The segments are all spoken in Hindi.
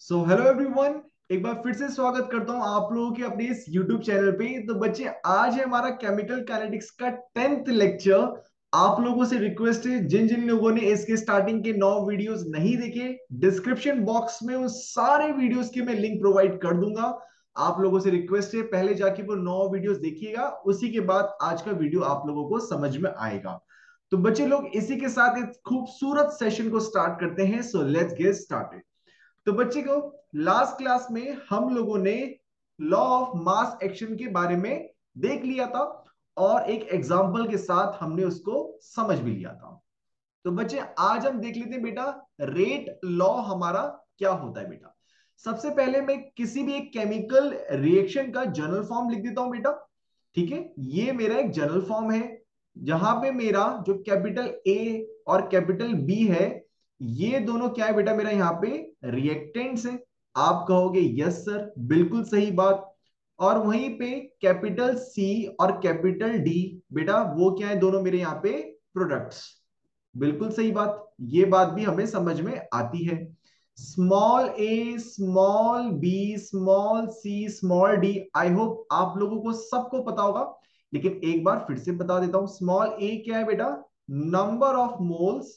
सो हेलो एवरीवन, एक बार फिर से स्वागत करता हूं आप लोगों के अपने इस यूट्यूब चैनल पे। तो बच्चे, आज है हमारा केमिकल काइनेटिक्स का 10th लेक्चर। आप लोगों से रिक्वेस्ट है, जिन जिन लोगों ने इसके स्टार्टिंग के 9 वीडियोस नहीं देखे, डिस्क्रिप्शन बॉक्स में उन सारे वीडियोस के मैं लिंक प्रोवाइड कर दूंगा। आप लोगों से रिक्वेस्ट है, पहले जाके वो 9 वीडियोस देखिएगा, उसी के बाद आज का वीडियो आप लोगों को समझ में आएगा। तो बच्चे लोग, इसी के साथ एक खूबसूरत सेशन को स्टार्ट करते हैं। So let's get started. तो बच्चे को, लास्ट क्लास में हम लोगों ने लॉ ऑफ मास एक्शन के बारे में देख लिया था और एक एग्जांपल के साथ हमने उसको समझ भी लिया था। तो बच्चे, आज हम देख लेते हैं बेटा, रेट लॉ हमारा क्या होता है बेटा। सबसे पहले मैं किसी भी एक केमिकल रिएक्शन का जनरल फॉर्म लिख देता हूं बेटा। ठीक है, ये मेरा एक जनरल फॉर्म है, जहां पे मेरा जो कैपिटल ए और कैपिटल बी है, ये दोनों क्या है बेटा, मेरा यहाँ पे रिएक्टेंट्स है। आप कहोगे यस सर, बिल्कुल सही बात। और वहीं पे कैपिटल सी और कैपिटल डी, बेटा वो क्या है, दोनों मेरे यहाँ पे प्रोडक्ट्स। बिल्कुल सही बात, ये बात भी हमें समझ में आती है। Small A, small B, small C, small D, I hope आप लोगों को सबको पता होगा, लेकिन एक बार फिर से बता देता हूं। स्मॉल ए क्या है बेटा, number of moles,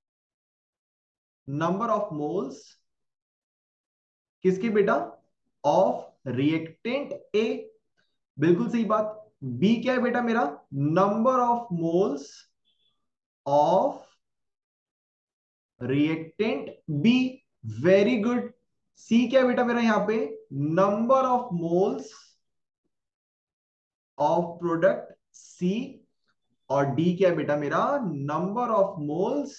number of moles किसके बेटा, ऑफ रिएक्टेंट ए। बिल्कुल सही बात। बी क्या है बेटा मेरा, number of moles of reactant B. Very good. C क्या है बेटा मेरा यहां पे, number of moles of product C. और डी क्या है बेटा मेरा, number of moles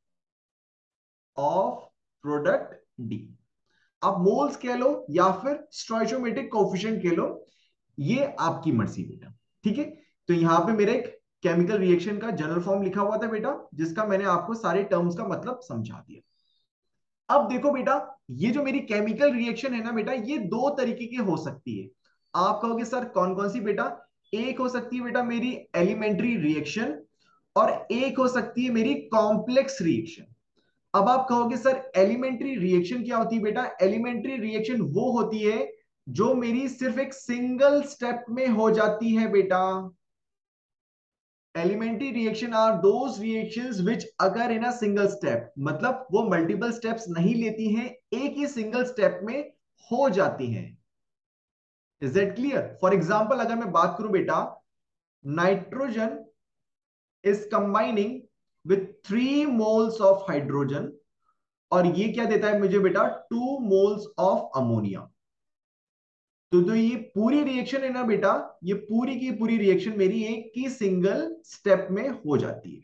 of product D. आप मोल्स कह लो या फिर स्टोइचोमेट्रिक कोफिशिएंट कह लो, ये आपकी मर्जी बेटा। ठीक है, तो यहां पे मेरे एक केमिकल रिएक्शन का जनरल फॉर्म लिखा हुआ था बेटा, जिसका मैंने आपको सारे टर्म्स का मतलब समझा दिया। अब देखो बेटा, ये जो मेरी केमिकल रिएक्शन है ना बेटा, ये दो तरीके की हो सकती है। आप कहोगे सर कौन कौन सी बेटा, एक हो सकती है बेटा मेरी एलिमेंट्री रिएक्शन, और एक हो सकती है मेरी कॉम्प्लेक्स रिएक्शन। अब आप कहोगे सर एलिमेंट्री रिएक्शन क्या होती है बेटा, एलिमेंट्री रिएक्शन वो होती है जो मेरी सिर्फ एक सिंगल स्टेप में हो जाती है बेटा। Elementary reaction are those reactions which अगर इन अ सिंगल स्टेप, मतलब वो मल्टीपल स्टेप्स नहीं लेती हैं, एक ही सिंगल स्टेप में हो जाती हैं। Is that clear? For example अगर मैं बात करूं बेटा, nitrogen is combining with 3 moles of hydrogen, और ये क्या देता है मुझे बेटा, 2 मोल्स ऑफ अमोनिया। तो जो ये पूरी रिएक्शन है ना बेटा, ये पूरी की पूरी रिएक्शन मेरी एक ही सिंगल स्टेप में हो जाती है।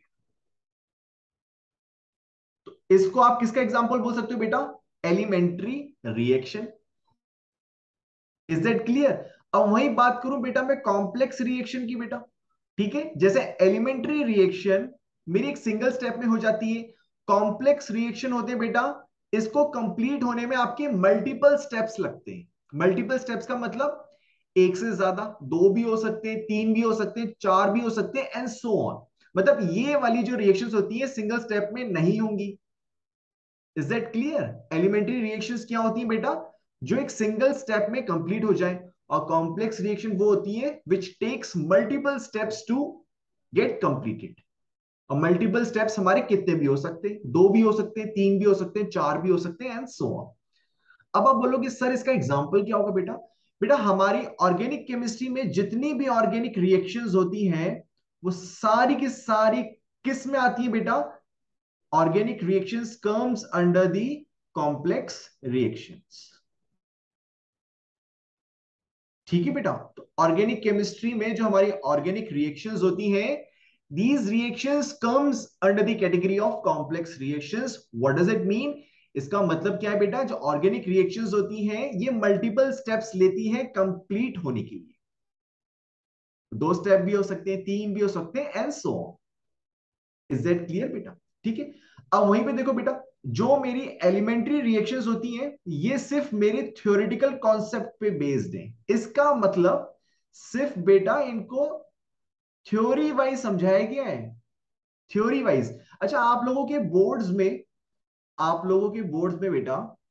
तो इसको आप किसका एग्जांपल बोल सकते हो बेटा, elementary reaction. Is that clear? अब वही बात करूं बेटा मैं कॉम्प्लेक्स रिएक्शन की बेटा। ठीक है, जैसे एलिमेंट्री रिएक्शन मेरी एक सिंगल स्टेप में हो जाती है, कॉम्प्लेक्स रिएक्शन होते हैं बेटा, इसको कंप्लीट होने में आपके मल्टीपल स्टेप्स लगते हैं। मल्टीपल स्टेप्स का मतलब एक से ज्यादा, दो भी हो सकते हैं, तीन भी हो सकते हैं, चार भी हो सकते हैं, एंड सो ऑन। मतलब ये वाली जो रिएक्शंस होती है सिंगल स्टेप में नहीं होंगी। Is that clear? Elementary reactions क्या होती है बेटा, जो एक सिंगल स्टेप में कंप्लीट हो जाए, और कॉम्प्लेक्स रिएक्शन वो होती है which takes multiple steps to get completed. और मल्टीपल स्टेप्स हमारे कितने भी हो सकते हैं, दो भी हो सकते हैं, तीन भी हो सकते हैं, चार भी हो सकते हैं, एंड सो ऑन। अब आप बोलोगे सर इसका एग्जाम्पल क्या होगा बेटा, बेटा हमारी ऑर्गेनिक केमिस्ट्री में जितनी भी ऑर्गेनिक रिएक्शंस होती हैं, वो सारी की सारी किस में आती है बेटा, organic reactions comes under the complex reactions. ठीक है बेटा, तो ऑर्गेनिक केमिस्ट्री में जो हमारी ऑर्गेनिक रिएक्शंस होती हैं, these reactions comes under the category of complex reactions. What does it mean? इसका मतलब क्या है बेटा, जो ऑर्गेनिक रिएक्शंस होती हैं ये मल्टीपल स्टेप्स लेती हैं कंप्लीट होने के लिए। दो स्टेप भी हो सकते हैं, तीन भी हो सकते हैं, and so on. Is that clear बेटा? ठीक है, अब वहीं पे देखो बेटा, जो मेरी एलिमेंट्री रिएक्शंस होती हैं ये सिर्फ मेरे थ्योरेटिकल कॉन्सेप्ट पे बेस्ड हैं। इसका मतलब सिर्फ बेटा इनको थ्योरी वाइज समझाया गया है, थ्योरी वाइज। अच्छा, आप लोगों के बोर्ड्स में, आप लोगों के बोर्ड्स में बेटा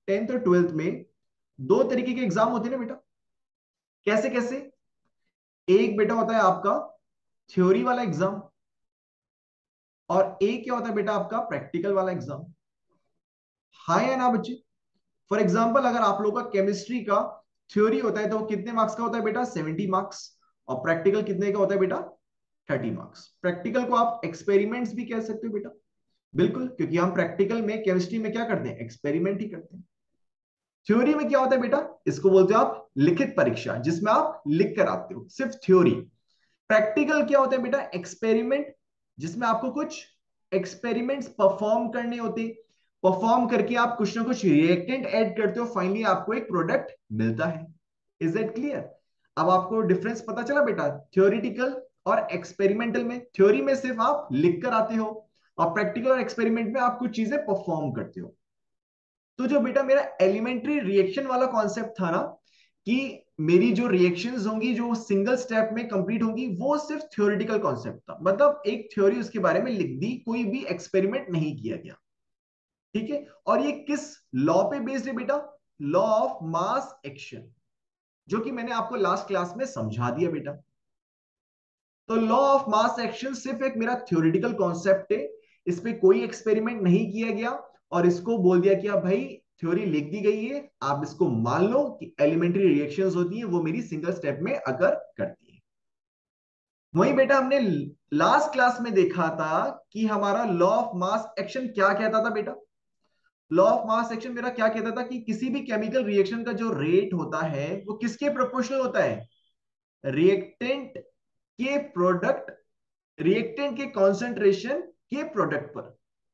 10th और 12th में दो तरीके के एग्जाम होते हैं ना बेटा। कैसे कैसे? एक बेटा होता है आपका थ्योरी वाला एग्जाम, और एक क्या होता है बेटा आपका प्रैक्टिकल वाला एग्जाम। हाँ या ना बच्चे? फॉर एग्जाम्पल अगर आप लोगों का केमिस्ट्री का थ्योरी होता है तो वो कितने मार्क्स का होता है बेटा? 70 मार्क्स। और प्रैक्टिकल कितने का होता है बेटा? 30 मार्क्स। प्रैक्टिकल को आप एक्सपेरिमेंट्स भी कह सकते हो बेटा। बिल्कुल, क्योंकि हम प्रैक्टिकल में केमिस्ट्री में क्या करते हैं? एक्सपेरिमेंट ही करते हैं। थ्योरी में क्या होता है बेटा? इसको बोलते हो आप लिखित परीक्षा, जिसमें आप लिख कर आते हो, सिर्फ थ्योरी। प्रैक्टिकल क्या होता है बेटा? एक्सपेरिमेंट, जिसमें आपको कुछ एक्सपेरिमेंट्स परफॉर्म करने होते हैं। परफॉर्म करके आप कुछ ना कुछ रिएक्टेंट ऐड करते हो, फाइनली आपको एक प्रोडक्ट मिलता है। Is that clear? अब आपको डिफरेंस पता चला बेटा थ्योरिटिकल और एक्सपेरिमेंटल में? थ्योरी में सिर्फ आप लिख कर आते हो, और प्रैक्टिकल और एक्सपेरिमेंट में आप कुछ चीजें परफॉर्म करते हो। तो जो बेटा मेरा एलिमेंट्री रिएक्शन वाला कॉन्सेप्ट था ना, कि मेरी जो रिएक्शंस होंगी जो सिंगल स्टेप में कंप्लीट होंगी, वो सिर्फ थ्योरेटिकल कॉन्सेप्ट था। मतलब एक थ्योरी उसके बारे में लिख दी, कोई भी एक्सपेरिमेंट नहीं किया गया। ठीक है? और ये किस लॉ पे बेस्ड है बेटा? लॉ ऑफ मास एक्शन, जो कि मैंने आपको लास्ट क्लास में समझा दिया बेटा। तो लॉ ऑफ मास एक्शन सिर्फ एक मेरा थ्योरेटिकल कॉन्सेप्ट है, इस पे कोई एक्सपेरिमेंट नहीं किया गया, और इसको बोल दिया कि अब भाई थ्योरी लिख दी गई है, आप इसको मान लो कि एलिमेंट्री रिएक्शंस होती हैं वो मेरी सिंगल स्टेप में अकर करती है। वहीं बेटा हमने लास्ट क्लास में देखा था कि हमारा लॉ ऑफ मास एक्शन क्या कहता था बेटा? लॉ ऑफ मास एक्शन मेरा क्या कहता था कि किसी भी केमिकल रिएक्शन का जो रेट होता है वो किसके प्रोपोर्शनल होता है? रिएक्टेंट के प्रोडक्ट, रिएक्टेंट के कॉन्सेंट्रेशन के प्रोडक्ट पर।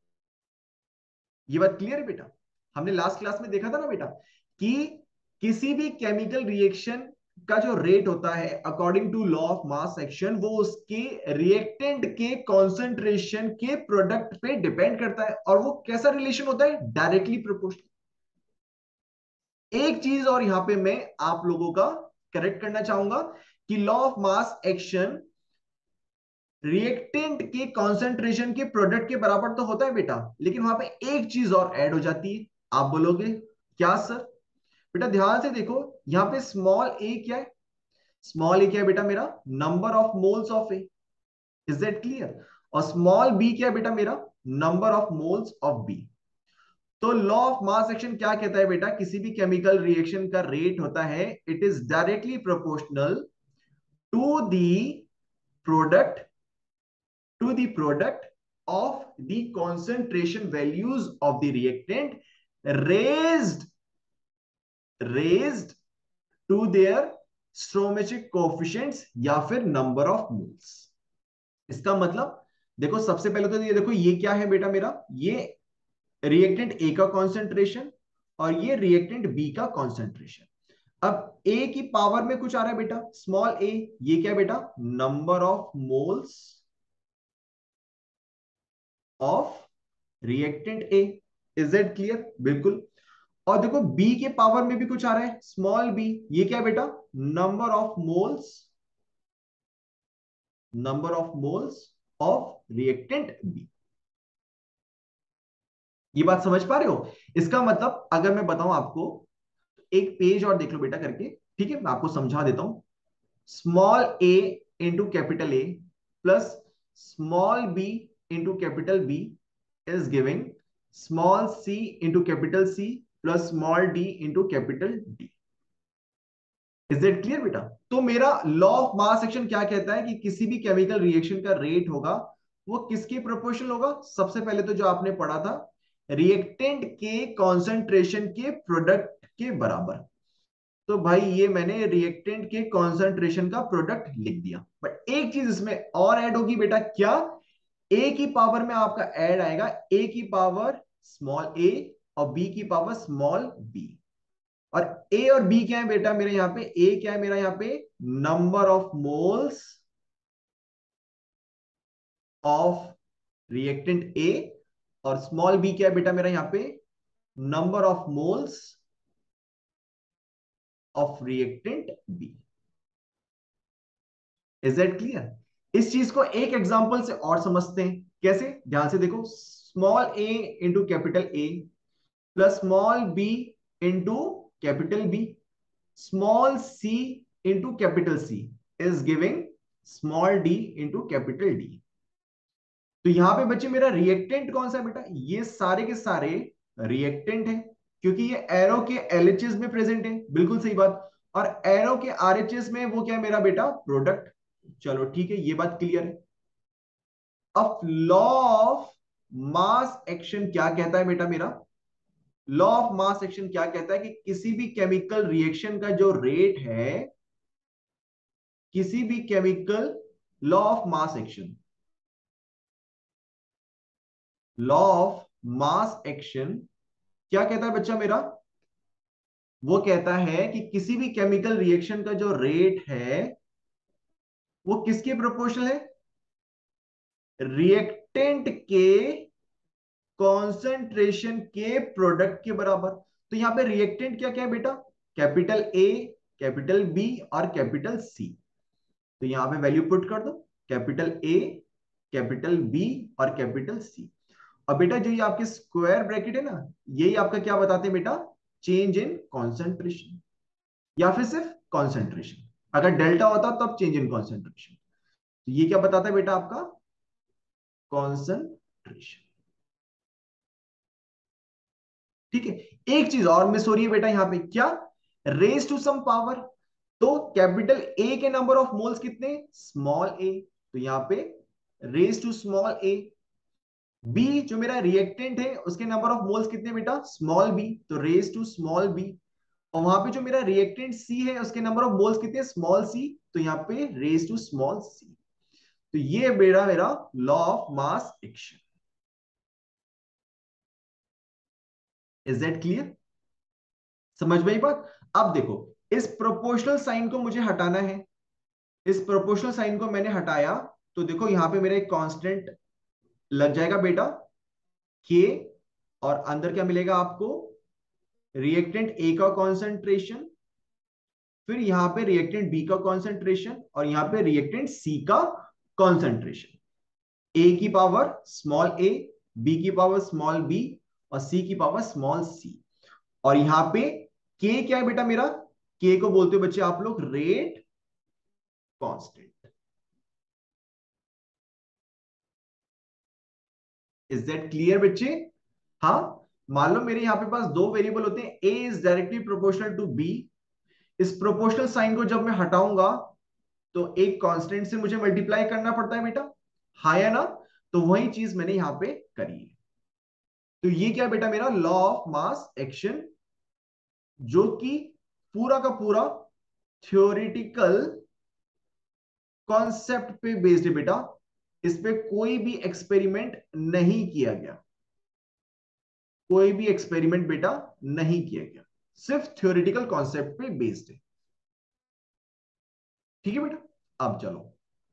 ये बात क्लियर है बेटा? हमने लास्ट क्लास में देखा था ना बेटा कि किसी भी केमिकल रिएक्शन का जो रेट होता है according to law of mass action, वो उसके रिएक्टेंट के कॉन्सेंट्रेशन के प्रोडक्ट पे डिपेंड करता है। और वो कैसा रिलेशन होता है? Directly proportional. एक चीज और यहां पे मैं आप लोगों का करेक्ट करना चाहूंगा कि law of mass action reactant के कॉन्सेंट्रेशन के प्रोडक्ट के बराबर तो होता है बेटा, लेकिन वहां पे एक चीज और ऐड हो जाती है। आप बोलोगे क्या सर? बेटा ध्यान से देखो, यहां पे स्मॉल ए क्या है? स्मॉल ए क्या है बेटा मेरा? Number of moles of A. Is that clear? और स्मॉल बी क्या है बेटा मेरा? Number of moles of B. तो लॉ ऑफ मास एक्शन क्या कहता है बेटा? किसी भी केमिकल रिएक्शन का रेट होता है, it is directly proportional to the product, to the product of the concentration values of the reactant raised raised to their stoichiometric coefficients या फिर number of moles। इसका मतलब देखो, सबसे पहले तो ये देखो, ये क्या है बेटा मेरा? ये रिएक्टेंट ए का कॉन्सेंट्रेशन और ये रिएक्टेंट बी का कॉन्सेंट्रेशन। अब ए की पावर में कुछ आ रहा है बेटा, स्मॉल ए। ये क्या है बेटा? Number of moles of reactant A. Is that clear? बिल्कुल। और देखो बी के पावर में भी कुछ आ रहा है, स्मॉल बी। ये क्या है बेटा? Number of moles, number of moles of reactant B. ये बात समझ पा रहे हो? इसका मतलब अगर मैं बताऊं आपको, एक पेज और देख लो बेटा करके। ठीक है, मैं आपको समझा देता हूं। Small A into capital A plus small B into capital B is giving small c into capital C plus small d into capital D। Is that clear बेटा? तो मेरा लॉ ऑफ मास एक्शन क्या कहता है कि किसी भी केमिकल रिएक्शन का रेट होगा वो किसके प्रोपोर्शनल होगा? सबसे पहले तो जो आपने पढ़ा था, रिएक्टेंट के कॉन्सेंट्रेशन के प्रोडक्ट के बराबर। तो भाई ये मैंने रिएक्टेंट के कॉन्सेंट्रेशन का प्रोडक्ट लिख दिया, बट एक चीज इसमें और ऐड होगी बेटा। क्या? ए की पावर में आपका ऐड आएगा ए की पावर स्मॉल ए और बी की पावर स्मॉल बी। और ए और बी क्या है बेटा मेरे यहां पे? ए क्या है मेरा यहां पे? Number of moles of reactant A, और स्मॉल बी क्या है बेटा मेरा यहां पे? Number of moles of reactant B. Is that clear? इस चीज को एक एग्जांपल से और समझते हैं। कैसे? ध्यान से देखो, small A into capital A plus small B into capital B, small C into capital C is giving small D into capital D. तो यहां पे बच्चे मेरा रिएक्टेंट कौन सा है बेटा? ये सारे के सारे रिएक्टेंट है, क्योंकि ये एरो के एलएचएस में प्रेजेंट है, बिल्कुल सही बात। और एरो के आरएचएस में वो क्या है मेरा बेटा? प्रोडक्ट। चलो ठीक है, ये बात क्लियर है। अब लॉ ऑफ मास एक्शन क्या कहता है बेटा मेरा? लॉ ऑफ मास एक्शन क्या कहता है कि किसी भी केमिकल रिएक्शन का जो रेट है, किसी भी chemical, law of mass action, law of mass action क्या कहता है बच्चा मेरा? वो कहता है कि किसी भी केमिकल रिएक्शन का जो रेट है वो किसके प्रोपोर्शनल है? रिएक्टेंट के कॉन्सेंट्रेशन के प्रोडक्ट के बराबर। तो यहां पे रिएक्टेंट क्या क्या है बेटा? कैपिटल ए, कैपिटल बी और कैपिटल सी। तो यहां पे वैल्यू पुट कर दो, कैपिटल ए, कैपिटल बी और कैपिटल सी। और बेटा जो ये आपके स्क्वायर ब्रैकेट है ना, यही आपका क्या बताते हैं बेटा? चेंज इन कॉन्सेंट्रेशन, या फिर सिर्फ कॉन्सेंट्रेशन। अगर डेल्टा होता तब चेंज इन कॉन्सेंट्रेशन। तो ये क्या बताता है बेटा आपका? कॉन्सेंट्रेशन। ठीक है। एक चीज और मिस हो रही है बेटा यहां पे, क्या? Raise to some power. तो कैपिटल ए के नंबर ऑफ मोल्स कितने? Small A. तो यहां पे raise to small A. B जो मेरा रिएक्टेंट है उसके नंबर ऑफ मोल्स कितने बेटा? स्मॉल बी, तो रेज टू स्मॉल बी। और वहां पे जो मेरा रिएक्टेंट सी है उसके नंबर ऑफ मोल्स कितने? स्मॉल सी, तो यहाँ पे रेज टू स्मॉल सी। तो ये मेरा मेरा law of mass action. Is that clear? समझ में आई बात? अब देखो, इस प्रोपोर्शनल साइन को मुझे हटाना है। इस प्रोपोर्शनल साइन को मैंने हटाया, तो देखो यहां पे मेरा एक कांस्टेंट लग जाएगा बेटा, के। और अंदर क्या मिलेगा आपको? रिएक्टेंट ए का कॉन्सेंट्रेशन, फिर यहां पे रिएक्टेंट बी का कॉन्सेंट्रेशन और यहां पे रिएक्टेंट सी का कॉन्सेंट्रेशन। ए की पावर स्मॉल ए, बी की पावर स्मॉल बी और सी की पावर स्मॉल सी। और यहां पे के क्या है बेटा मेरा? के को बोलते हो बच्चे आप लोग rate constant. Is that clear बच्चे? हाँ। मान लो मेरे यहां पे पास दो वेरिएबल होते हैं, A is directly proportional to B. इस प्रोपोर्शनल साइन को जब मैं हटाऊंगा तो एक कांस्टेंट से मुझे मल्टीप्लाई करना पड़ता है बेटा, हाँ या ना? तो वही चीज मैंने यहां पे करी है। तो ये क्या बेटा मेरा? लॉ ऑफ मास एक्शन, जो कि पूरा का पूरा थ्योरेटिकल कॉन्सेप्ट पे बेस्ड है बेटा। इस पे कोई भी एक्सपेरिमेंट नहीं किया गया, कोई भी एक्सपेरिमेंट बेटा नहीं किया गया, सिर्फ थ्योरेटिकल कॉन्सेप्ट पे बेस्ड है। ठीक है बेटा? अब चलो,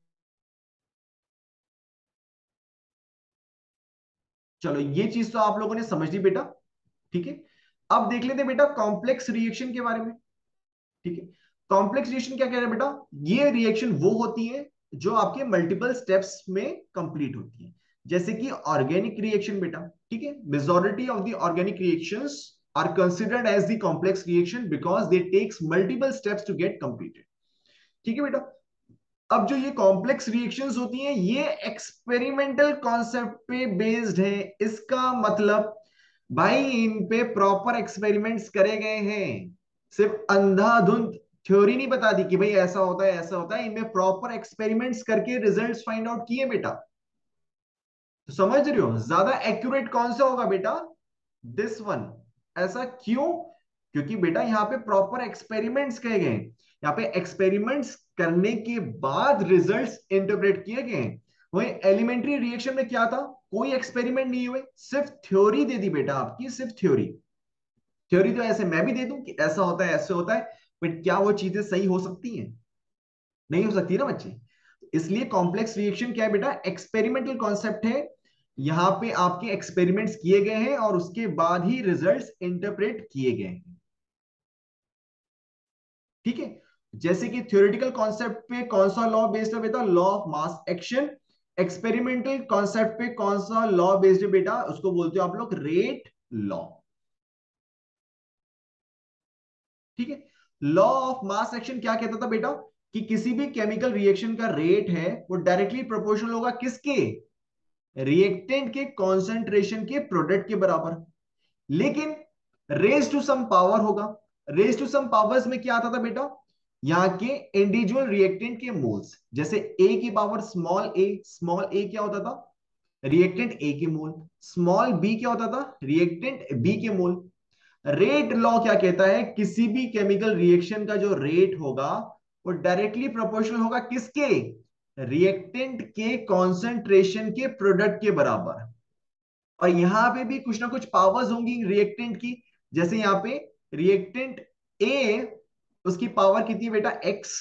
चलो ये चीज तो आप लोगों ने समझ ली बेटा। ठीक है। अब देख लेते हैं बेटा कॉम्प्लेक्स रिएक्शन के बारे में। ठीक है। कॉम्प्लेक्स रिएक्शन क्या कह रहे हैं बेटा? ये रिएक्शन वो होती है जो आपके मल्टीपल स्टेप्स में कंप्लीट होती है, जैसे कि ऑर्गेनिक रिएक्शन बेटा। ठीक है। Majority of the organic reactions are considered as the complex reaction because they takes multiple steps to get completed. ठीक है बेटा। अब जो ये कॉम्प्लेक्स रिएक्शंस होती हैं ये एक्सपेरिमेंटल कॉन्सेप्ट पे बेस्ड है। इसका मतलब भाई इन पे प्रॉपर एक्सपेरिमेंट्स करे गए हैं, सिर्फ अंधाधुंध थ्योरी नहीं बता दी कि भाई ऐसा होता है ऐसा होता है, इनमें प्रॉपर एक्सपेरिमेंट्स करके रिजल्ट्स फाइंड आउट किए बेटा। तो समझ रहे हो ज्यादा एक्यूरेट कौन सा होगा बेटा? This one. ऐसा क्यों? क्योंकि बेटा यहाँ पे प्रॉपर एक्सपेरिमेंट्स किए गए हैं, यहाँ पे एक्सपेरिमेंट्स करने के बाद रिजल्ट्स इंटरप्रेट किए गए हैं। वही एलिमेंट्री रिएक्शन में क्या था? कोई एक्सपेरिमेंट नहीं हुए, सिर्फ थ्योरी दे दी बेटा आपकी, सिर्फ थ्योरी। थ्योरी तो ऐसे मैं भी दे दूं कि ऐसा होता है ऐसे होता है, बट क्या वो चीजें सही हो सकती हैं? नहीं हो सकती ना बच्चे। इसलिए कॉम्प्लेक्स रिएक्शन क्या है बेटा? एक्सपेरिमेंटल कॉन्सेप्ट है। यहां पे आपके एक्सपेरिमेंट्स किए गए हैं और उसके बाद ही रिजल्ट्स इंटरप्रेट किए गए हैं। ठीक है। जैसे कि थ्योरेटिकल कॉन्सेप्ट पे कौन सा लॉ बेस्ड है बेटा? Law of mass action. Experimental concept पे कौन सा लॉ बेस्ड है बेटा? उसको बोलते हो आप लोग रेट लॉ। ठीक है। लॉ ऑफ मास एक्शन क्या कहता था बेटा, कि किसी भी केमिकल रिएक्शन का रेट है वो डायरेक्टली प्रोपोर्शनल होगा किसके, रिएक्टेंट के कॉन्सेंट्रेशन के प्रोडक्ट के बराबर। लेकिन रेज टू सम पावर होगा। रेज टू सम पावर्स में क्या आता था बेटा, यहां के इंडिविजुअल रिएक्टेंट के मोल्स, जैसे ए की power small A, small A क्या होता था, रिएक्टेंट ए के मोल, स्मॉल बी क्या होता था, रिएक्टेंट बी के मोल। रेट लॉ क्या कहता है, किसी भी केमिकल रिएक्शन का जो रेट होगा वो डायरेक्टली प्रोपोर्शनल होगा किसके, रिएक्टेंट के कॉन्सेंट्रेशन के प्रोडक्ट के बराबर। और यहां पे भी कुछ ना कुछ पावर्स होंगी रिएक्टेंट की, जैसे यहां पे रिएक्टेंट ए, उसकी पावर कितनी है बेटा, एक्स,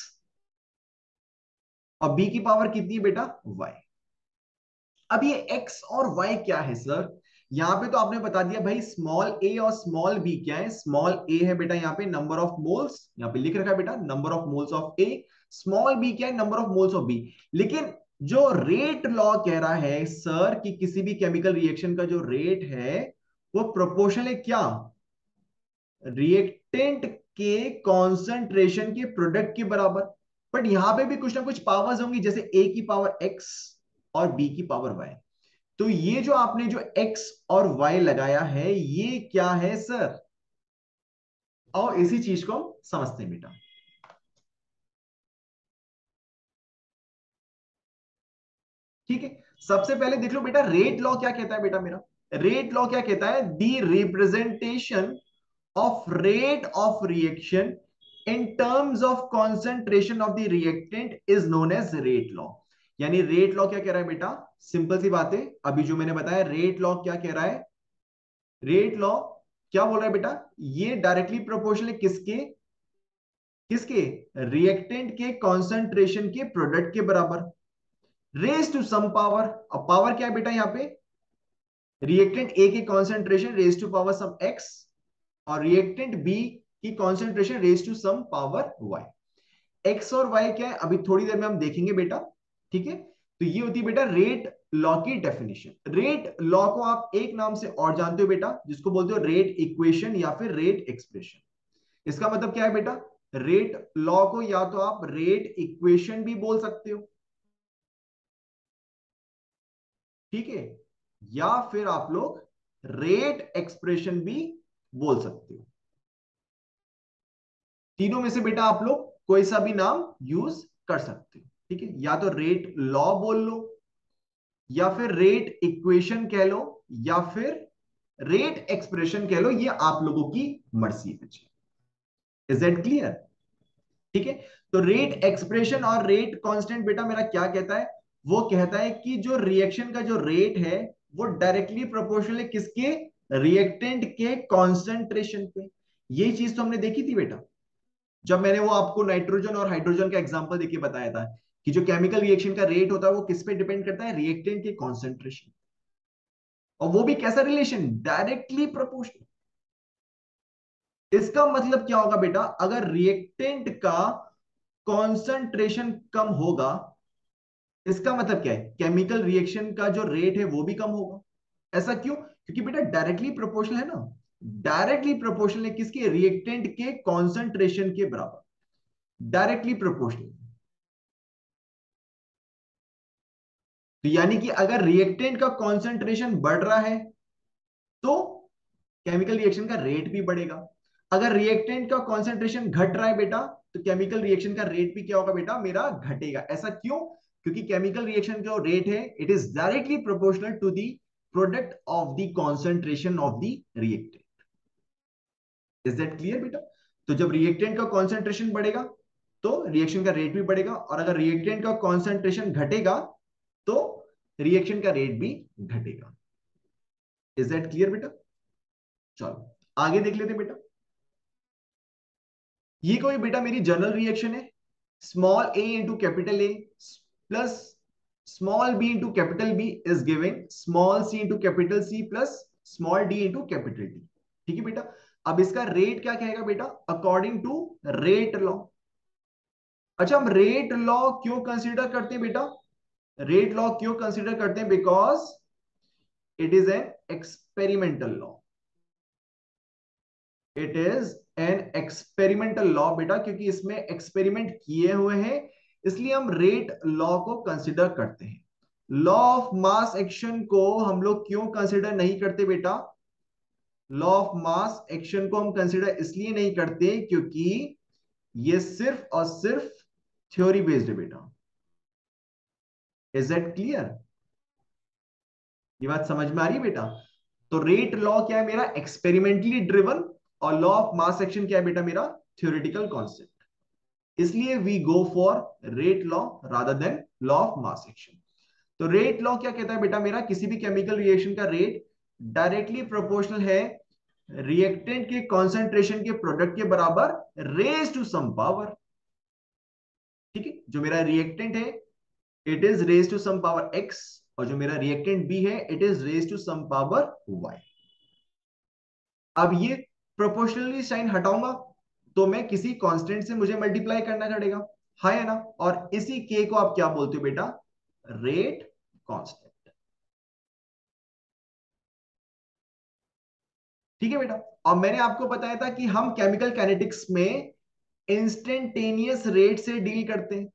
और बी की पावर कितनी है बेटा, वाई। अब ये एक्स और वाई क्या है सर, यहां पे तो आपने बता दिया भाई, स्मॉल ए और स्मॉल बी क्या है, स्मॉल ए है बेटा यहाँ पे नंबर ऑफ मोल्स, यहाँ पे लिख रखा है बेटा number of moles of A, small B क्या है, number of moles of B. लेकिन जो रेट लॉ कह रहा है सर कि किसी भी केमिकल रिएक्शन का जो रेट है वो प्रोपोर्शनल है क्या, रिएक्टेंट के कॉन्सेंट्रेशन के प्रोडक्ट के बराबर। बट यहां पे भी कुछ ना कुछ पावर्स होंगी, जैसे ए की पावर एक्स और बी की पावर वाई। तो ये जो आपने जो x और y लगाया है ये क्या है सर, और इसी चीज को समझते हैं बेटा। ठीक है, सबसे पहले देख लो बेटा रेट लॉ क्या कहता है बेटा मेरा, रेट लॉ क्या कहता है, the representation of rate of reaction in terms of concentration of the reactant is known as rate law. यानी रेट लॉ क्या कह रहा है बेटा, सिंपल सी बात है, अभी जो मैंने बताया रेट लॉ क्या कह रहा है, रेट लॉ क्या बोल रहा है बेटा, ये डायरेक्टली प्रोपोर्शनल है किसके, किसके, रिएक्टेंट के कॉन्सेंट्रेशन के प्रोडक्ट के बराबर, रेज टू सम पावर। अब पावर क्या है बेटा यहाँ पे, रिएक्टेंट ए के concentration raise to power some X, और रिएक्टेंट बी की concentration raise to some power Y. X और वाई क्या है अभी थोड़ी देर में हम देखेंगे बेटा। ठीक है, तो ये होती है बेटा रेट लॉ की डेफिनेशन। रेट लॉ को आप एक नाम से और जानते हो बेटा, जिसको बोलते हो रेट इक्वेशन या फिर रेट एक्सप्रेशन। इसका मतलब क्या है बेटा, रेट लॉ को या तो आप रेट इक्वेशन भी बोल सकते हो, ठीक है, या फिर आप लोग रेट एक्सप्रेशन भी बोल सकते हो। तीनों में से बेटा आप लोग कोई सा भी नाम यूज कर सकते हो। ठीक है, या तो रेट लॉ बोल लो, या फिर रेट इक्वेशन कह लो, या फिर रेट एक्सप्रेशन कह लो, ये आप लोगों की मर्जी है। Is that clear. ठीक है, तो रेट एक्सप्रेशन और रेट कांस्टेंट बेटा मेरा क्या कहता है, वो कहता है कि जो रिएक्शन का जो रेट है वो डायरेक्टली प्रोपोर्शनल है किसके, रिएक्टेंट के कॉन्सेंट्रेशन पे। ये चीज तो हमने देखी थी बेटा, जब मैंने वो आपको नाइट्रोजन और हाइड्रोजन का एग्जांपल देके बताया था कि जो केमिकल रिएक्शन का रेट होता है वो किस पे डिपेंड करता है, रिएक्टेंट के कॉन्सेंट्रेशन, और वो भी कैसा रिलेशन, डायरेक्टली प्रोपोर्शनल। इसका मतलब क्या होगा बेटा, अगर रिएक्टेंट का कॉन्सेंट्रेशन कम होगा, इसका मतलब क्या है, केमिकल रिएक्शन का जो रेट है वो भी कम होगा। ऐसा क्यों, क्योंकि बेटा डायरेक्टली प्रोपोर्शनल है ना, डायरेक्टली प्रोपोर्शनल है किसके, रिएक्टेंट के कॉन्सेंट्रेशन के बराबर, डायरेक्टली प्रोपोर्शनल। तो यानी कि अगर रिएक्टेंट का कॉन्सेंट्रेशन बढ़ रहा है तो केमिकल रिएक्शन का रेट भी बढ़ेगा, अगर रिएक्टेंट का कॉन्सेंट्रेशन घट रहा है बेटा तो केमिकल रिएक्शन का रेट भी क्या होगा बेटा मेरा, घटेगा। ऐसा क्यों, क्योंकि केमिकल रिएक्शन जो रेट है it is directly proportional to the product of the concentration of the reactant. Is that clear बेटा। तो जब रिएक्टेंट का कॉन्सेंट्रेशन बढ़ेगा तो रिएक्शन का रेट भी बढ़ेगा, और अगर रिएक्टेंट का कॉन्सेंट्रेशन घटेगा तो रिएक्शन का रेट भी घटेगा। इज दैट क्लियर बेटा। चलो आगे देख लेते हैं बेटा। ये कोई बेटा मेरी जनरल रिएक्शन है, small A into capital A plus small B into capital B is giving small C into capital C plus small D into capital D. ठीक है बेटा, अब इसका रेट क्या कहेगा बेटा, अकॉर्डिंग टू रेट लॉ। अच्छा, हम रेट लॉ क्यों कंसीडर करते हैं बेटा, रेट लॉ क्यों कंसीडर करते हैं, because it is an experimental law, it is an experimental law बेटा, क्योंकि इसमें एक्सपेरिमेंट किए हुए हैं इसलिए हम रेट लॉ को कंसिडर करते हैं। लॉ ऑफ मास एक्शन को हम लोग क्यों कंसिडर नहीं करते बेटा? लॉ ऑफ मास एक्शन को हम कंसिडर इसलिए नहीं करते क्योंकि ये सिर्फ और सिर्फ थ्योरी बेस्ड है बेटा। Is that clear? ये बात समझ में आ रही है बेटा? तो रेट लॉ क्या है मेरा? Experimentally driven. और लॉ ऑफ मास एक्शन क्या है बेटा मेरा? Theoretical concept. इसलिए we go for rate law rather than law of mass action. तो रेट लॉ क्या कहता है बेटा मेरा? किसी भी केमिकल रिएक्शन का रेट डायरेक्टली प्रोपोर्शनल है रिएक्टेंट के कॉन्सेंट्रेशन के प्रोडक्ट के बराबर रेज टू सम पावर। ठीक है, जो मेरा रिएक्टेंट है it is raise to some power x, और जो मेरा रिएक्टेंट b है it is raise to some power y। अब ये प्रोपोर्शनली साइन हटाऊंगा तो मैं किसी कांस्टेंट से मुझे मल्टीप्लाई करना पड़ेगा, है ना? और इसी k को आप क्या बोलते हो बेटा? Rate constant. ठीक है बेटा। और मैंने आपको बताया था कि हम केमिकल काइनेटिक्स में इंस्टेंटेनियस रेट से डील करते हैं,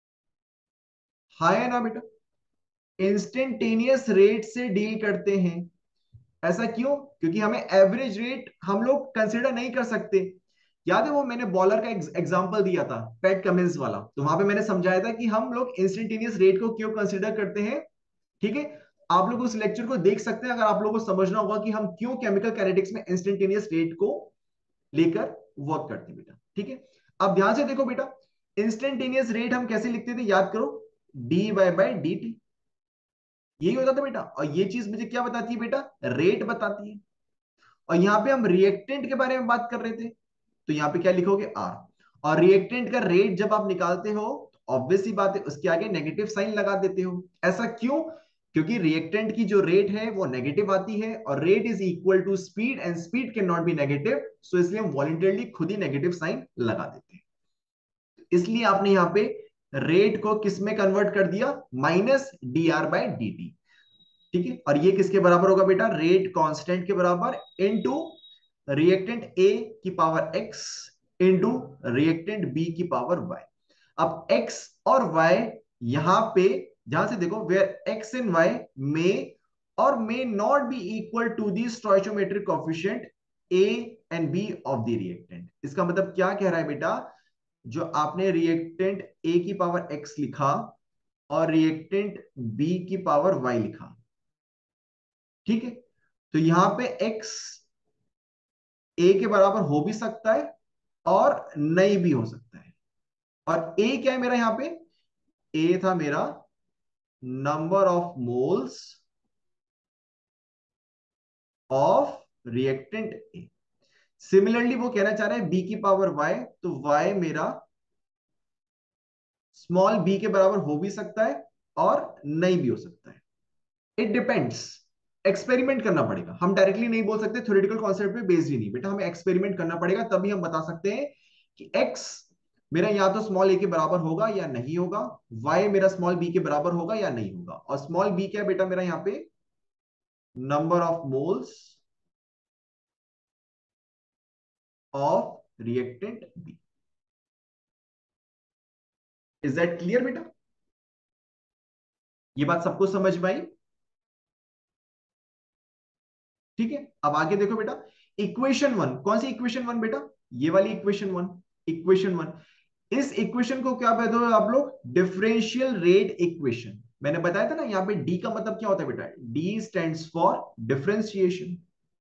है ना बेटा? इंस्टेंटेनियस रेट से डील करते हैं। ऐसा क्यों? क्योंकि हमें एवरेज रेट हम लोग कंसिडर नहीं कर सकते। याद है वो मैंने बॉलर का एग्जांपल दिया था, पैट कमिंस वाला, तो वहां पे मैंने समझाया था कि हम लोग इंस्टेंटेनियस रेट को क्यों कंसिडर करते हैं। ठीक है, आप लोग उस लेक्चर को देख सकते हैं अगर आप लोगों को समझना होगा कि हम क्यों केमिकल काइनेटिक्स में इंस्टेंटेनियस रेट को लेकर वर्क करते हैं बेटा। ठीक है, अब ध्यान से देखो बेटा, इंस्टेंटेनियस रेट हम कैसे लिखते थे याद करो? D Y by D T, यही होता था बेटा। और ये चीज मुझे क्या बताती है बेटा? रेट बताती है। और यहाँ पे हम रिएक्टेंट के बारे में बात कर रहे थे, तो यहाँ पे क्या लिखोगे? आर। और रिएक्टेंट का रेट जब आप निकालते हो तो ऑब्वियस ही बात है उसके आगे नेगेटिव साइन लगा देते हो। ऐसा क्यों? क्योंकि रिएक्टेंट की जो रेट है वो नेगेटिव आती है, और rate is equal to speed and speed can not be negative, so इसलिए हम वॉलंटरली खुद ही नेगेटिव साइन लगा देते हैं। इसलिए आपने यहाँ पे रेट को किस में कन्वर्ट कर दिया? Minus D R by D T. ठीक है, और ये किसके बराबर होगा बेटा? रेट कांस्टेंट के बराबर इनटू रिएक्टेंट ए की power x into reactant B की पावर y। अब x और y यहां पे ध्यान से देखो, where x and y may or may not be equal to the stoichiometric coefficient a and b of the reactant. इसका मतलब क्या कह रहा है बेटा? जो आपने रिएक्टेंट a की पावर x लिखा और रिएक्टेंट b की पावर y लिखा, ठीक है, तो यहां पे x a के बराबर हो भी सकता है और नहीं भी हो सकता है। और a क्या है मेरा? यहां पे a था मेरा number of moles of reactant a। Similarly वो कहना चाह रहे हैं b की पावर y, तो y मेरा स्मॉल b के बराबर हो भी सकता है और नहीं भी हो सकता है। इट डिपेंड्स, एक्सपेरिमेंट करना पड़ेगा। हम डायरेक्टली नहीं बोल सकते, थ्योरेटिकल कॉन्सेप्ट पे बेस्ड ही नहीं बेटा, हमें एक्सपेरिमेंट करना पड़ेगा तभी हम बता सकते हैं कि x मेरा या तो स्मॉल a के बराबर होगा या नहीं होगा, y मेरा स्मॉल b के बराबर होगा या नहीं होगा। और स्मॉल b क्या है बेटा मेरा? यहाँ पे number of moles of reactant b। Is that clear बेटा? ये बात सबको समझ में आई? ठीक है, अब आगे देखो बेटा, इक्वेशन वन। कौन सी इक्वेशन वन बेटा? ये वाली इक्वेशन वन। इक्वेशन वन, इस इक्वेशन को क्या कहते हो आप लोग? Differential rate equation. मैंने बताया था ना, यहाँ पे डी का मतलब क्या होता है बेटा? D stands for differentiation.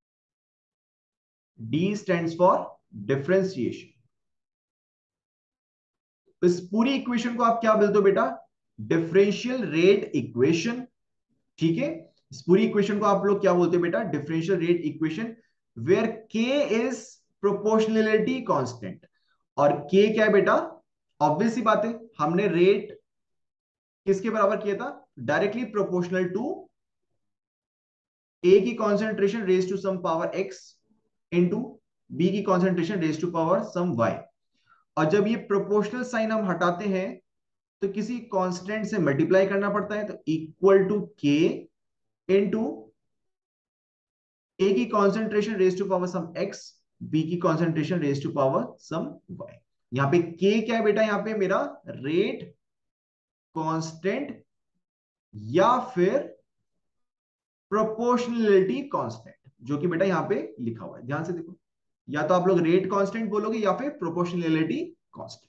D stands for differentiation. इस पूरी इक्वेशन को आप क्या बोलते हो बेटा? Differential rate equation. ठीक है, इस पूरी इक्वेशन को आप लोग क्या बोलते हो बेटा? Differential rate equation, where K is proportionality constant. और के क्या है बेटा? ऑब्वियस सी बात है, हमने रेट किसके बराबर किया था? डायरेक्टली प्रोपोर्शनल टू ए की concentration raise to some power x into B की concentration raise to power some y। और जब ये प्रोपोर्शनल साइन हम हटाते हैं तो किसी कांस्टेंट से मल्टीप्लाई करना पड़ता है, तो equal to K into A की concentration raise to power some x B की concentration raise to power some Y. यहाँ पे के क्या है बेटा, यहाँ पे मेरा रेट कांस्टेंट या फिर प्रोपोर्शनलिटी कांस्टेंट, जो कि बेटा यहां पे लिखा हुआ है, ध्यान से देखो। या तो आप लोग रेट कांस्टेंट बोलोगे या फिर proportionality constant.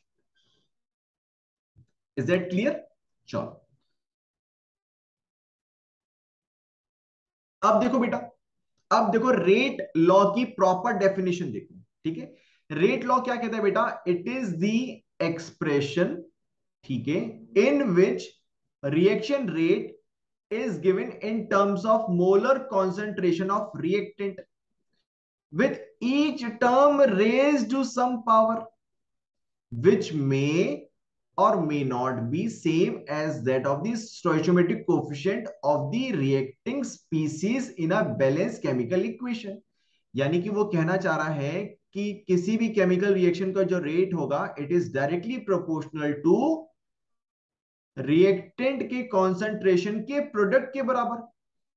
Is that clear? चलो अब देखो बेटा, अब देखो रेट लॉ की प्रॉपर डेफिनेशन देखो, ठीक है। रेट लॉ क्या कहता है बेटा, इट इज द एक्सप्रेशन, ठीक है, in which reaction rate is given in terms of molar concentration of reactant with each term raised to some power which may or may not be same as that of the stoichiometric coefficient of the reacting species in a balanced chemical equation। यानी कि वो कहना चाह रहा है कि किसी भी केमिकल रिएक्शन का जो रेट होगा it is directly proportional to reactant के कॉन्सेंट्रेशन के प्रोडक्ट के बराबर।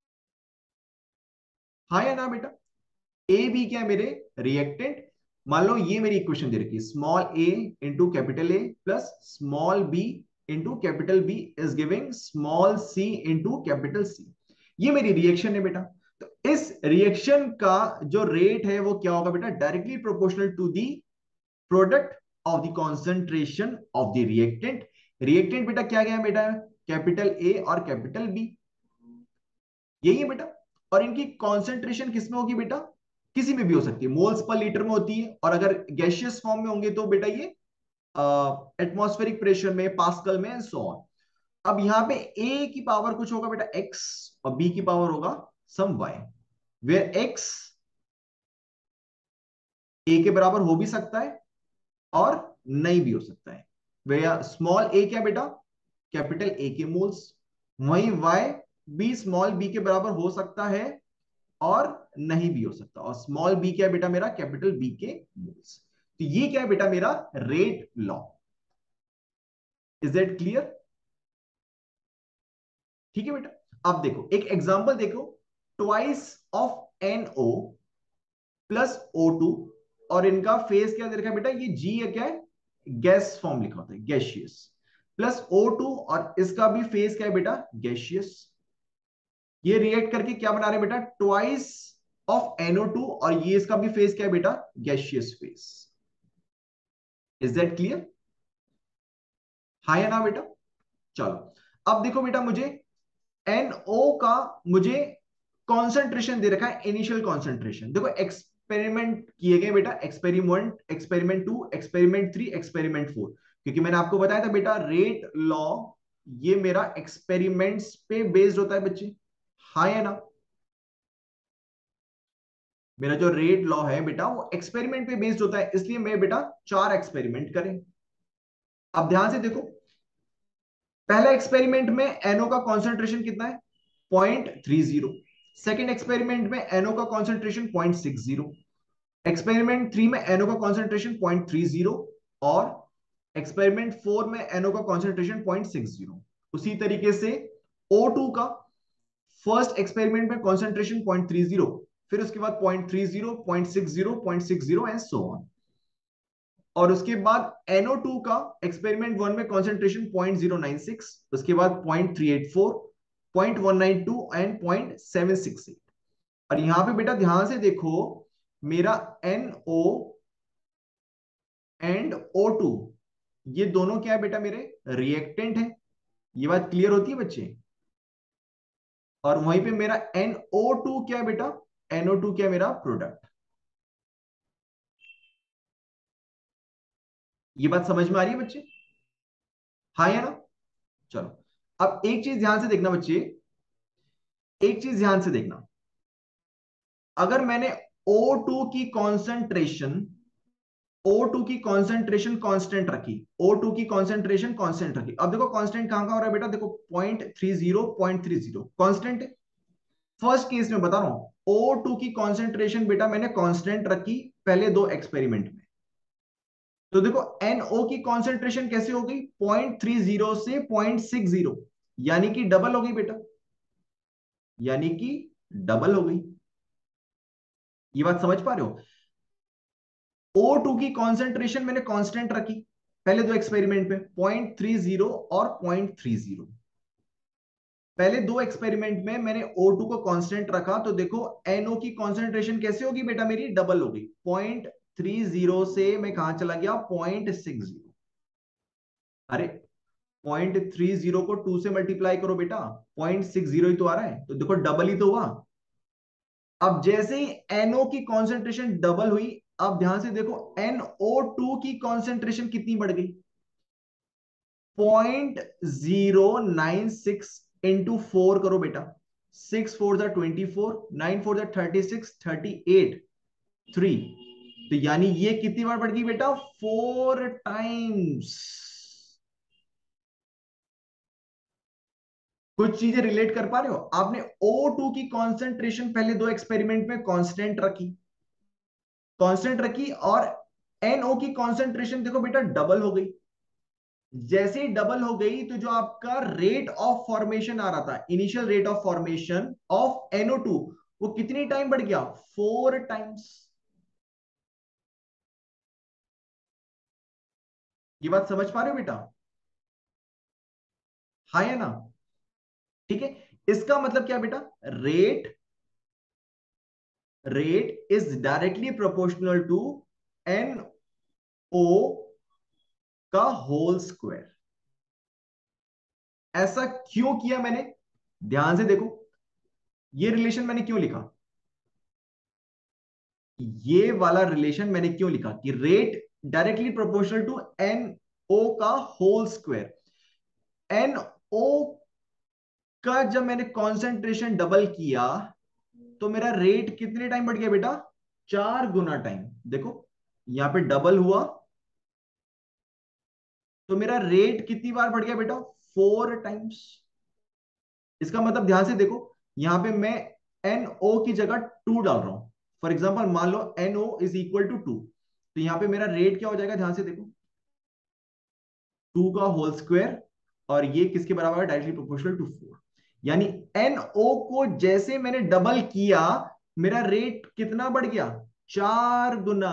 हाँ या ना बेटा? ए बी क्या है मेरे रिएक्टेंट, मान लो ये मेरी इक्वेशन दे रखी है, small A into capital A plus small B into capital B is giving small C into capital C. ये मेरी रिएक्शन है बेटा। तो इस रिएक्शन का जो रेट है वो क्या होगा बेटा, directly proportional to the product of the concentration of the reactant. Reactant बेटा क्या गया बेटा, कैपिटल ए और कैपिटल बी, यही है बेटा। और इनकी कॉन्सेंट्रेशन किसमें होगी बेटा, किसी में भी हो सकती है, मोल्स पर लीटर में होती है, और अगर गैसियस फॉर्म में होंगे तो बेटा ये एटमॉस्फेरिक प्रेशर में, पास्कल में, सो ऑन। अब यहाँ पे ए की पावर कुछ होगा बेटा एक्स और बी की पावर होगा some Y, where X A के बराबर हो भी सकता है और नहीं भी हो सकता है। वेयर स्मॉल ए क्या बेटा, कैपिटल ए के मोल्स, वहीं वाई बी स्मॉल बी के बराबर हो सकता है और नहीं भी हो सकता, और स्मॉल बी क्या है बेटा मेरा, कैपिटल बी के मोल्स। तो ये क्या है बेटा मेरा rate law. Is that clear? ठीक है बेटा। अब देखो एक एग्जांपल देखो, twice of NO plus O2, और इनका फेस क्या दे रखा है बेटा, ये G है क्या है, गैस फॉर्म लिखा होता है, गैशियस, प्लस O2 और इसका भी फेस क्या है बेटा, गैशियस। ये रिएक्ट करके क्या बना रहे हैं बेटा, ट्वाइस ऑफ NO2, और ये इसका भी फेस क्या है बेटा, gaseous phase. Is that clear? हाँ या ना बेटा? चलो अब देखो बेटा, मुझे NO का मुझे कॉन्सेंट्रेशन दे रखा है, इनिशियल कॉन्सेंट्रेशन। देखो एक्सपेरिमेंट किए गए बेटा, एक्सपेरिमेंट, एक्सपेरिमेंट 2, एक्सपेरिमेंट 3, एक्सपेरिमेंट 4, क्योंकि मैंने आपको बताया था बेटा रेट लॉ ये मेरा एक्सपेरिमेंट्स पे बेस्ड होता है बच्चे। हाँ या ना? मेरा जो रेट लॉ है बेटा वो एक्सपेरिमेंट पे बेस्ड होता है, इसलिए मैं बेटा 4 एक्सपेरिमेंट करें। अब ध्यान से देखो, पहला एक्सपेरिमेंट में NO का कॉन्सेंट्रेशन कितना है, 0.30। सेकेंड एक्सपेरिमेंट में NO का कॉन्सेंट्रेशन 0.60। एक्सपेरिमेंट 3 में NO का कॉन्सेंट्रेशन 0.30, और एक्सपेरिमेंट 4 में NO का कॉन्सेंट्रेशन 0.60। उसी तरीके से O2 का फर्स्ट एक्सपेरिमेंट में कॉन्सेंट्रेशन 0.30, फिर उसके बाद 0.30, 0.60, 0.60 एंड सो ऑन। और उसके बाद NO2 का एक्सपेरिमेंट 1 में कॉन्सेंट्रेशन 0.096, उसके बाद 0.384, 0.192 एंड 0.768। और यहां पे बेटा ध्यान से देखो, मेरा NO एंड O2 ये दोनों क्या है बेटा, मेरे रिएक्टेंट है। ये बात क्लियर होती है बच्चे? और वहीं पे मेरा NO2 क्या है बेटा, NO2 क्या है मेरा प्रोडक्ट। ये बात समझ में आ रही है बच्चे? हाँ या ना? चलो अब एक चीज ध्यान से देखना बच्चे, एक चीज ध्यान से देखना, अगर मैंने O2 की कॉन्सेंट्रेशन, O2 की कॉन्सेंट्रेशन कांस्टेंट रखी, O2 की कॉन्सेंट्रेशन कांस्टेंट रखी, अब देखो कांस्टेंट कहां कहां हो रहा है बेटा, देखो 0.30, 0.30 कांस्टेंट है। फर्स्ट केस में बता रहा हूं, O2 की कॉन्सेंट्रेशन बेटा मैंने कांस्टेंट रखी पहले 2 एक्सपेरिमेंट में, तो देखो NO की कॉन्सेंट्रेशन कैसे हो गई, 0.30 से 0.60, यानी कि डबल हो गई बेटा, यानी कि डबल हो गई। ये बात समझ पा रहे हो? O2 की कॉन्सेंट्रेशन मैंने कांस्टेंट रखी पहले दो एक्सपेरिमेंट में, 0.30 और 0.30। पहले दो एक्सपेरिमेंट में मैंने O2 को कांस्टेंट रखा, तो देखो NO की कॉन्सेंट्रेशन कैसे होगी बेटा, मेरी डबल होगी। 0.30 से मैं कहां चला गया, 0.60। अरे 0.30 को 2 से मल्टीप्लाई करो बेटा, 0.60 ही तो आ रहा है, तो देखो डबल ही तो हुआ। अब जैसे ही NO की कॉन्सेंट्रेशन डबल हुई, अब ध्यान से देखो NO2 की कॉन्सेंट्रेशन कितनी बढ़ गई, 0.096 इंटू 4 करो बेटा, 6 4 24, 9 4 36, 38, 3। तो यानी ये कितनी बार बढ़ गई बेटा, 4 टाइम्स। कुछ चीजें रिलेट कर पा रहे हो, आपने O2 की कॉन्सेंट्रेशन पहले दो एक्सपेरिमेंट में कांस्टेंट रखी और NO की कॉन्सेंट्रेशन देखो बेटा डबल हो गई। जैसे ही डबल हो गई तो जो आपका रेट ऑफ फॉर्मेशन आ रहा था, initial rate of formation of NO2, वो कितनी टाइम बढ़ गया, 4 टाइम्स। ये बात समझ पा रहे हो बेटा, हाँ है ना? ठीक है, इसका मतलब क्या बेटा, rate rate is directly proportional to NO का होल स्क्वायर। ऐसा क्यों किया मैंने, ध्यान से देखो, ये रिलेशन मैंने क्यों लिखा, ये वाला रिलेशन मैंने क्यों लिखा कि rate directly proportional to NO का होल स्क्वायर। NO का जब मैंने कॉन्सेंट्रेशन डबल किया तो मेरा रेट कितने टाइम बढ़ गया बेटा, 4 गुना टाइम। देखो यहां पे डबल हुआ तो मेरा रेट कितनी बार बढ़ गया बेटा, 4 टाइम्स। इसका मतलब ध्यान से देखो, यहां पे मैं NO की जगह 2 डाल रहा हूं। फॉर एग्जाम्पल मान लो NO इज इक्वल टू 2, तो यहां पे मेरा रेट क्या हो जाएगा, ध्यान से देखो, 2 का होल स्क्वायर, और ये किसके बराबर है, डायरेक्टली प्रोपोर्शनल टू 4। यानी NO को जैसे मैंने डबल किया, मेरा रेट कितना बढ़ गया, 4 गुना।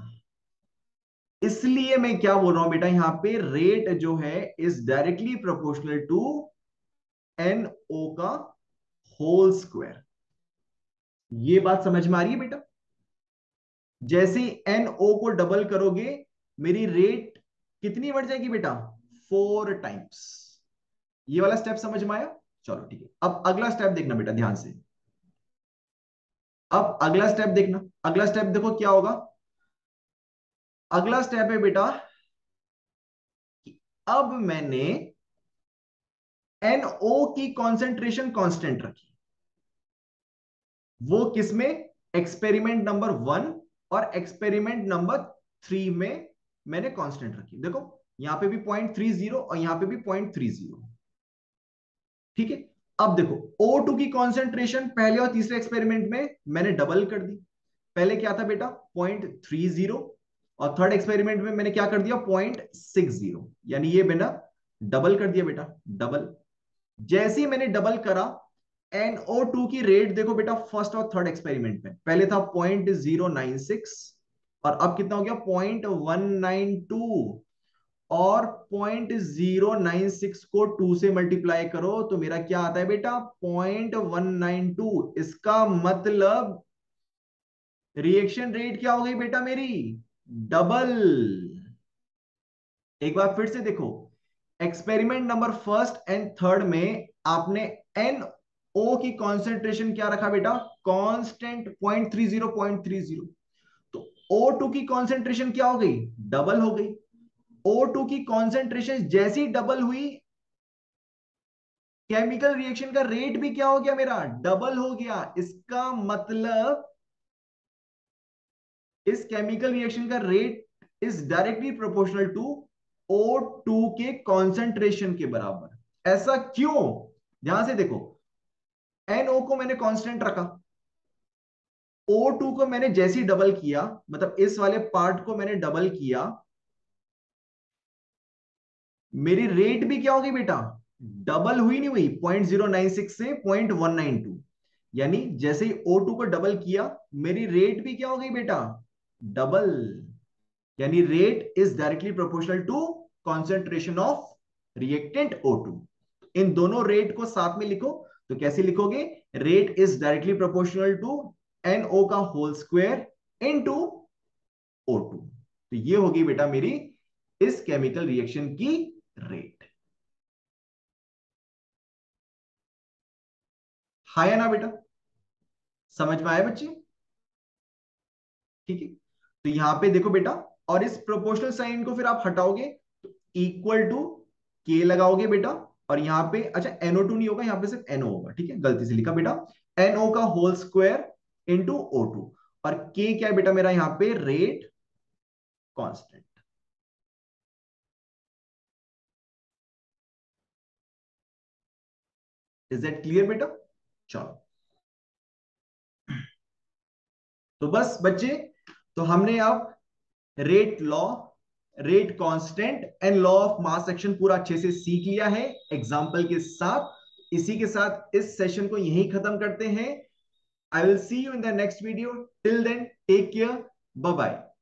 इसलिए मैं क्या बोल रहा हूं बेटा, यहां पे रेट जो है is directly proportional to NO का होल स्क्वायर। ये बात समझ में आ रही है बेटा, जैसे ही NO को डबल करोगे मेरी रेट कितनी बढ़ जाएगी बेटा, 4 टाइम्स। ये वाला स्टेप समझ में आया? चलो ठीक है, अब अगला स्टेप देखना बेटा ध्यान से। अब अगला स्टेप देखना, अगला स्टेप देखो क्या होगा। अगला स्टेप है बेटा कि अब मैंने NO की कॉन्सेंट्रेशन कांस्टेंट रखी, वो किसमें, एक्सपेरिमेंट नंबर 1 और एक्सपेरिमेंट नंबर 3 में मैंने कांस्टेंट रखी। देखो यहां पे भी 0.30 और यहां पे भी 0.30। ठीक है, अब देखो O2 की कॉन्सेंट्रेशन पहले और तीसरे एक्सपेरिमेंट में मैंने डबल कर दी। पहले क्या था बेटा, 0.30, और थर्ड एक्सपेरिमेंट में मैंने क्या कर दिया, 0.60। यानी ये मैंने डबल कर दिया बेटा, डबल। जैसे ही मैंने डबल करा, NO2 की रेट देखो बेटा, फर्स्ट और थर्ड एक्सपेरिमेंट में पहले था 0.096 और अब कितना हो गया, 0.192। और 0.096 को 2 से मल्टीप्लाई करो तो मेरा क्या आता है बेटा, 0.192। इसका मतलब रिएक्शन रेट क्या हो गई बेटा मेरी, डबल। एक बार फिर से देखो, experiment number first and third में आपने NO की कॉन्सेंट्रेशन क्या रखा बेटा, कांस्टेंट 0.30, 0.30। तो O2 की कॉन्सेंट्रेशन क्या हो गई, डबल हो गई। O2 की कॉन्सेंट्रेशन जैसी डबल हुई, केमिकल रिएक्शन का रेट भी क्या हो गया मेरा, डबल हो गया। इसका मतलब इस केमिकल रिएक्शन का rate is directly proportional to O2 के कॉन्सेंट्रेशन के बराबर। ऐसा क्यों, ध्यान से देखो, NO को मैंने कांस्टेंट रखा, O2 को मैंने जैसे ही डबल किया, मतलब इस वाले पार्ट को मैंने डबल किया, मेरी रेट भी क्या होगी बेटा, डबल हुई नहीं हुई, 0.096 से 0.192। यानी जैसे ही O2 को डबल किया, मेरी रेट भी क्या हो गई बेटा, डबल। यानी rate is directly proportional to concentration of reactant O2। इन दोनों रेट को साथ में लिखो, तो कैसे लिखोगे? Rate is directly proportional to NO का होल स्क्वायर इनटू O2। तो ये होगी बेटा मेरी इस केमिकल रिएक्शन की रेट। हाँ या ना बेटा? समझ में आया बच्चे? ठीक है, तो यहां पे देखो बेटा, और इस प्रोपोर्शनल साइन को फिर आप हटाओगे तो इक्वल टू के लगाओगे बेटा, और यहां पे अच्छा NO2 नहीं होगा, यहां पे सिर्फ NO होगा। ठीक है, गलती से लिखा बेटा, NO का होल स्क्वायर इंटू O2। और के क्या है बेटा मेरा यहां पे? Rate constant. Is that clear बेटा? चलो, तो बस बच्चे, तो हमने अब rate law, rate constant and law of mass action पूरा अच्छे से सीख लिया है एग्जांपल के साथ। इसी के साथ इस सेशन को यहीं खत्म करते हैं। I will see you in the next video. Till then take care, bye bye.